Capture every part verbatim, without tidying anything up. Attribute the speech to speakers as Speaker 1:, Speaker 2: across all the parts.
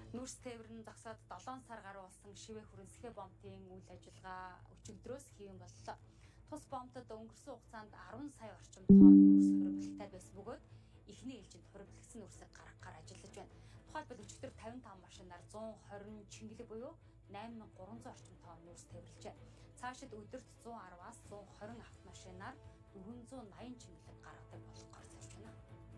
Speaker 1: Нүүрс тээвэр нь зогсоод долоон сар гаруй болсон шивээ хүрэнсгээ бомбын үйл ажиллагаа өчигдрөөс хийм боллоо. Тус бомбтод өнгөрсөн хугацаанд арван сая орчим тонн нүүрс хоригдлогтай байсан бөгөөд эхний ээлжинд хоригдлогдсон нүүрсийг гаргахаар ажиллаж байна. Тухайлбал өчигдөр тавин таван машинаар зуун хорин чингэлэг буюу найман мянган гурван зуун орчим тонн нүүрс тээвэрлжээ. Цаашид өдөрт зуун араваас зуун хорин автомашинаар дөрвөн зуун наян чингэлэг гаргадаг болохоор зорж байна.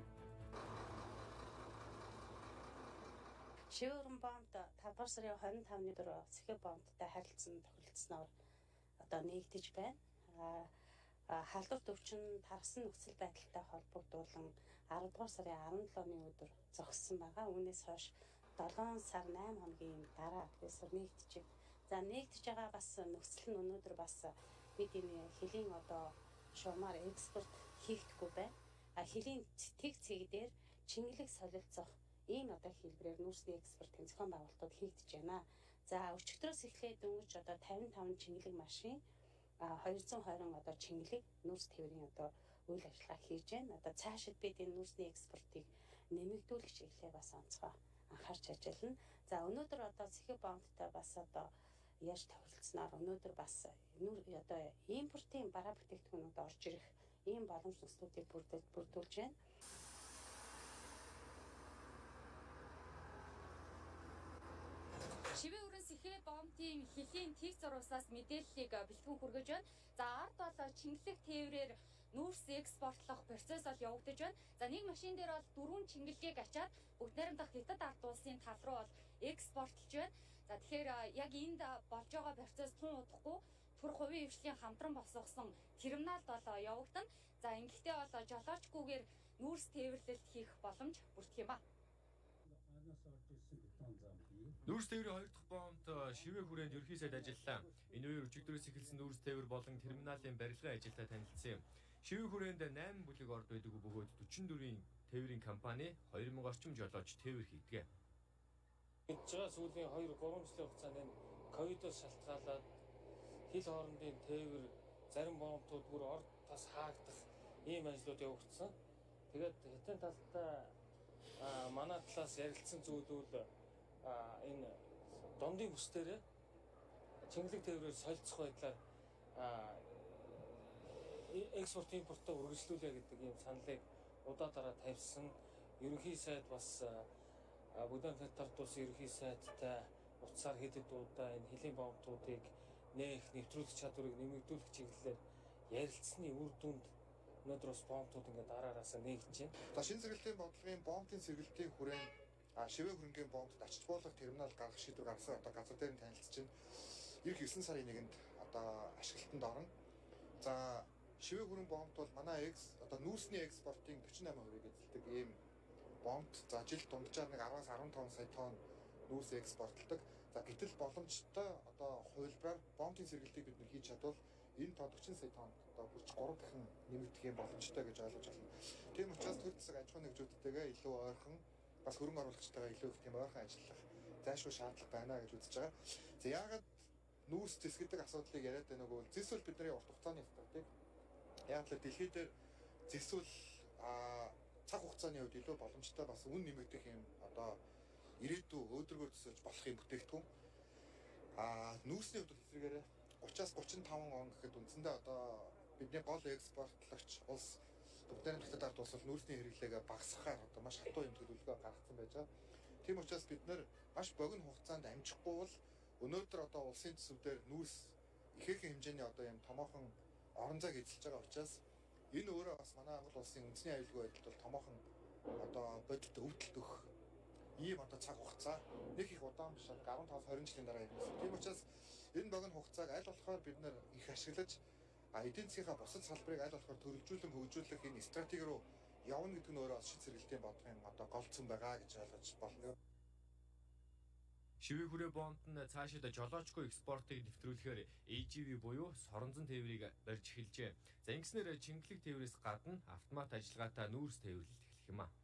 Speaker 2: Шивэрэн бомбд тавдугаар сарын хорин тавны дөрөв цэхэ бомбтай харилцсан тохиролцсноор одоо нэгдэж байна. Аа халдварт өвчин тархсан нөхцөл байдалтай холбогдуулан аравдугаар сарын арван долооны өдөр зогссон байгаа. Үүнээс хойш долоон сар найман хоногийн дараа այսօр нэгдэж байна. За нэгдэж байгаа бас нөхцөл нь өнөөдөр бас бид энэ хэлийн одоо шуумаар экспорт хийхдэггүй байна. А хэлийн тэг цэг дээр чингэлэг солилцох ийм одоо хэлбэрээр нүүрсний экспорт зохион байгуулалтууд хийгдэж байна. За өчигдрөөс эхлээд дөнгөж одоо тавин таван чингэлэг машин хоёр зуун хорин одоо чингэлэг нүүрс тээврийн одоо үйл ажиллагаа хийж байна. Одоо цаашид бид энэ нүүрсний экспортыг нэмэгдүүлэх чиглэлээ бас онцгой анхаарч ажиллана. За өнөөдөр одоо цэхэ бомбтай бас одоо яаж тохиролцсноор өнөөдөр бас одоо импортын бараа бүтээгдэхүүнүүд орж ирэх ийм боломж нөхцлүүдийг бүрдүүлж байна.
Speaker 1: Шивээ хүрэн сэхэ бомбын хэлийн тех зурвасаас мэдээллийг бэлтгэн хүргэж байна. За ард бол чингэлэг тээврээр нүүрс экспортлох процесс бол явагдаж байна. За нэг машин дээр бол дөрвөн чингэлгийг ачаад бүгд найрамдах хятад ард улсын тал руу бол экспортлж байна. За тэгэхээр яг энд болж байгаа процесс тун удахгүй төр хувийн хвшлийн хамтран босгосон терминалд бол явагдана. За ингэхдээ бол жолоочгүйгээр нүүрс тээвэрлэлт хийх боломж бүрдэх юм а.
Speaker 3: Нүүрс тээврийн хоёр дахь бомбд шивээ хүрээнд ерхий сайд ажиллалаа. Энэ үеэр өчигдрөөс эхэлсэн нүүрс тээвэр болон терминалийн барилгын ажилтай танилцсан юм. Шивээ хүрээнд найман бүлэг орд байдаг бөгөөд дөрвөн дөрвийн тээврийн компани хоёр мянган орчим жолооч тээвэр хийдэг.
Speaker 4: Гэж байгаа сүүлийн хоёр гурван жилийн хугацаанд ковидоос шалтгаалаад хил хоорондын тээвэр зарим бомбтууд бүр орд тас хаагдах ийм ажлууд явагдсан. Тэгээд хятадын талдаа манай талаас ярилцсан зүйлүүд энэ дондын бүс дээр чингэлэг тээврээр солилцох байдлаар экспорт импортоо үргэлжлүүлээ гэдэг ийм саналыг удаа дараа тавьсан. Ерөнхий сайд бас Будапешт хятад улсын ерөнхий сайдтай утсаар хэдэд удаа энэ хэлийн бомбтуудыг нээх нэвтрүүлэх чадварыг нэмэгдүүлэх чиглэлээр ярилцсны үр дүнд өнөөдөр бас бомбтууд ингээд дараараас нээгдэж байна.
Speaker 5: За шинэ сэргэлтийн бодлогын бомбын сэргэлтийн хүрээнд шивээ хөрөнгийн бомбд ачиж буулгах терминал гаргах шийдвэр гаргасан одоо газар дээр нь танилцж байна. Ирэх девять сарын нэгэнд одоо ашиглалтанд орно. За шивээ хөрөн бомбд бол манай экс одоо нүүрсний экспортын forty-eight percent эзэлдэг ийм бомб. За жилд дунджаар нэг ten-аас fifteen сая тонн нүүрс экспортлдог. За гэтэл боломжтой одоо хувилбараар бомбын сэргэлтийг бид нэр хийж чадвал энэ тоо forty сая тонн одоо бүрч three дахин нэмэгдэх юм боломжтой гэж ойлгож байна. Тийм учраас төр засаг аж ахуйн нэгжүүдтэйгээ илүү ойрхон бас хөрөнгө оруулагчтайгаа илүү их тийм ойрхон ажиллах зайлшгүй шаардлага байна гэж үзэж байгаа. За яагаад нүүрс зэс гэдэг асуудлыг яриад байна нөгөө зэс бол бидний урт хугацааны стратеги. Яг л дэлхийд дээр зэс бол а цаг хугацааны үед илүү боломжтой бас үн нэмэгдэх юм одоо ирээдүй өөдрөгөөр төсөөлж болох юм бүтээгдэхүүн. А нүүрсний хувьд эсрэгээрээ thirty-аас thirty-five он гэхэд үндсэндээ одоо бидний гол экспортлогч улс Будапешт хятад ард улс нүүрсний хэрэглээгээ багасгахаар одоо маш хатуу юм төлөвлөгөө гаргасан байж байгаа. Тийм учраас бид нэр маш богино хугацаанд амжихгүй бол өнөөдөр одоо улсын төсөвдөр нүүрс ихээхэн хэмжээний одоо юм томоохон орон зайг эзэлж байгаа учраас энэ өөрөө бас манай Монгол улсын үндэсний аюулгүй байдалд бол томоохон одоо бодит өвдөлт өгөх ийм одоо цаг хугацаа нэг их удаан биш fifteen-аас twenty жилийн дараа ирнэ. Тийм учраас энэ богино хугацааг аль болохоор бид нэр их ашиглаж а эдийн засгийнхаа бусад салбарыг аль болохоор төрөлжүүлэн хөгжүүлэх энэ стратеги руу явна гэдэг нь өөрөө шин сэргэлтийн бодлогын одоо голцсон байгаа гэж ойлгож болно.
Speaker 3: Шивээ хүрээ бомбд нь цаашид жолоочгүй экспортыг нэвтрүүлэхээр A G V буюу соронзон тээврийг барьж эхэлжээ. За ингэснээр чингэлэг тээврээс гадна автомат ажиллагаатай нүүрс тээвэрлэлт эхлэх юм а.